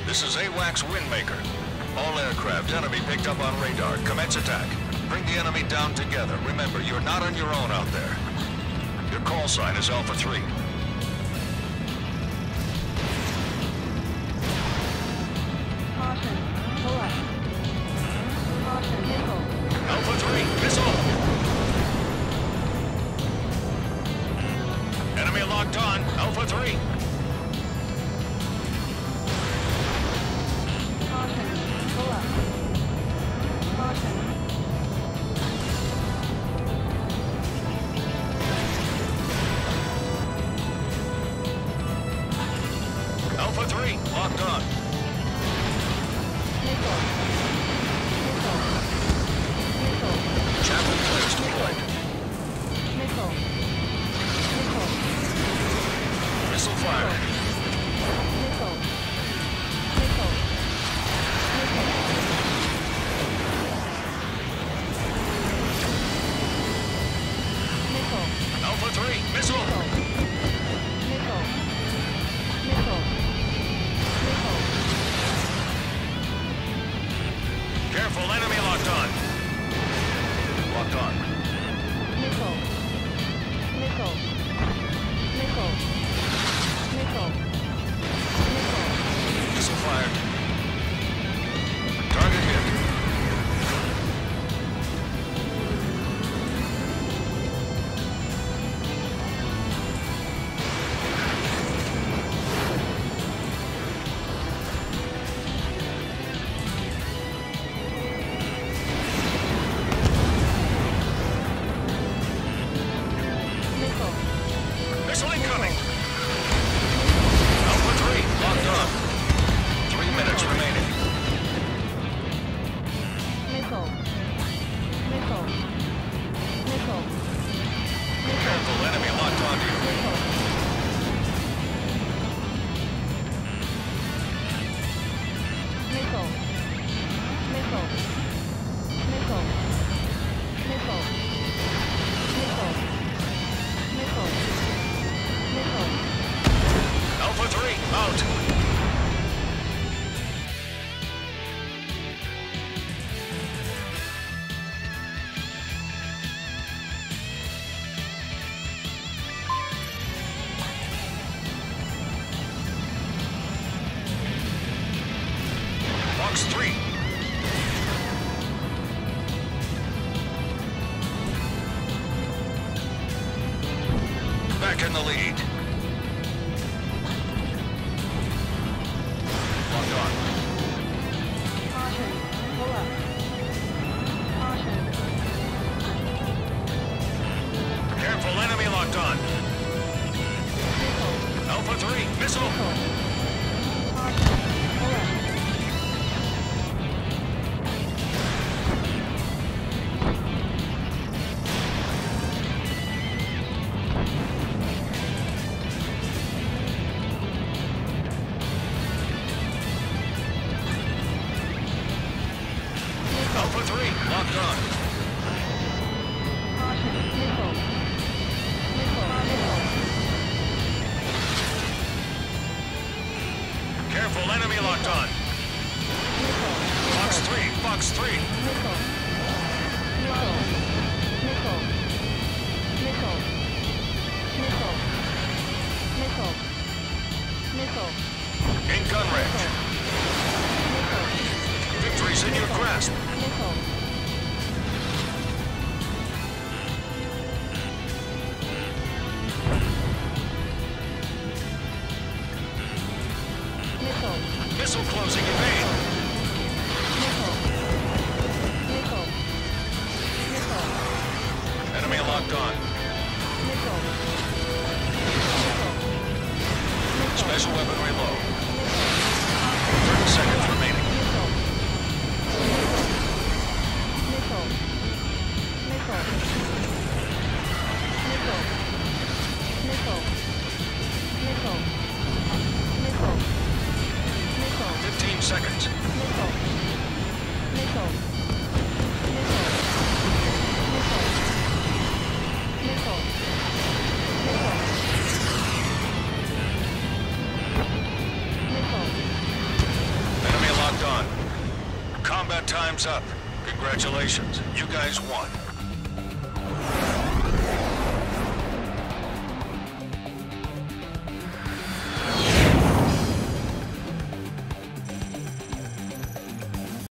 This is AWACS Windmaker. All aircraft, enemy picked up on radar. Commence attack. Bring the enemy down together. Remember, you're not on your own out there. Your call sign is Alpha 3. Caution, pull up. Caution, missile. Alpha 3, missile! Enemy locked on. Alpha 3. Caution, pull up. Caution. Alpha 3, locked on. Missile. Missile. Missile. Chapel clears deployed. Missile. Missile. Missile fired. Missile. Missile. Missile. Missile. Alpha 3, missile! Missile. Missile. Missile. Careful, enemy locked on. Locked on. Missile. Missile. Missile. Missile. Missile. Missile fired. Target hit. Missile. Missile incoming! Alpha 3, locked on. 3 minutes remaining. Missile. Missile. Missile. Careful, enemy locked onto you. Missile. Missile. Missile. Missile. Missile. Missile. Missile. Missile. Alpha 3, out. Box 3. Back in the lead. Locked on. Caution. Pull up. Caution. Careful, enemy locked on. Missile. Alpha 3, missile! Caution. Pull up. Alpha 3, locked on. Caution. Missile. Missile. Missile. Careful, enemy locked on. Missile. Box 3, box 3. Missile. Missile. Missile. Missile. Missile. Missile. Missile. In gun range. Missile. Victory's in your grasp. Missile. Missile. Missile closing, evade. Missile. Missile. Missile. Enemy locked on. Missile. Missile. Missile. Special weaponry low. 30 seconds remaining. Missile. Missile. Missile. Missile. Missile. Missile. Missile. Missile. 15 seconds. Missile. Missile. Missile. Missile. Missile. Missile. Combat time's up. Congratulations. You guys won.